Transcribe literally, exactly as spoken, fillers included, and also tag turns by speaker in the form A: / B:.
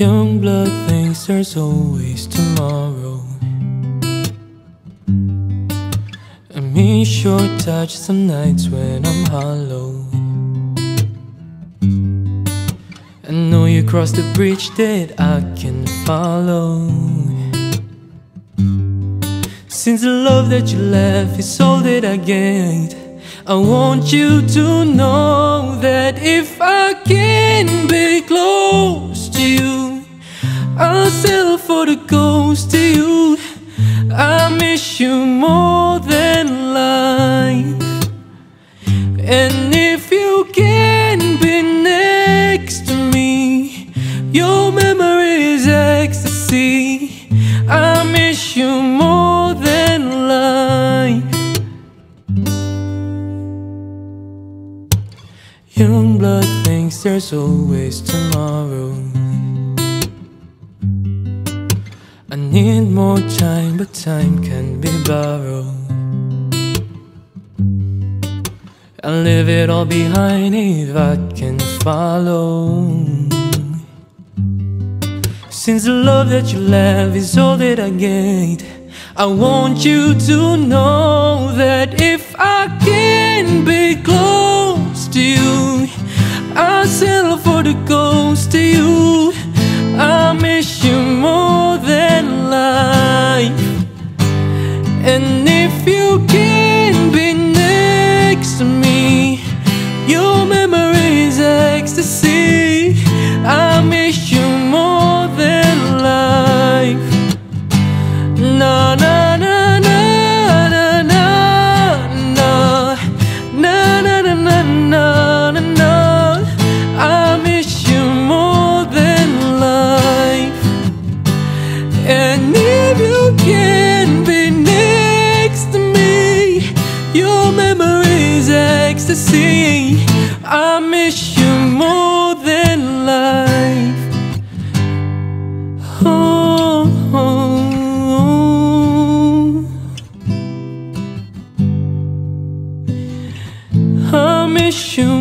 A: Young blood thinks there's always tomorrow. I miss your touch some nights when I'm hollow. I know you crossed the bridge that I can follow. Since the love that you left is all that I get, I want you to know that if I can be close to you, I'll settle for the ghost of you. I miss you more than life. And if you can be next to me, your memory is ecstasy. I miss you more than life. Young blood thinks there's always tomorrow. I need more time, but time can be borrowed. I'll leave it all behind if I can follow. Since the love that you left is all that I get, I want you to know that if I can be close to you, I'll settle for the ghost of you. I miss you more than life. And if you can be next to me, your memory is ecstasy. I miss you more than life. Na na na na na na na na na na na na na. I miss you more than life. And if you can be next to me, your memory is ecstasy. I miss you more than life. Oh, oh, oh. I miss you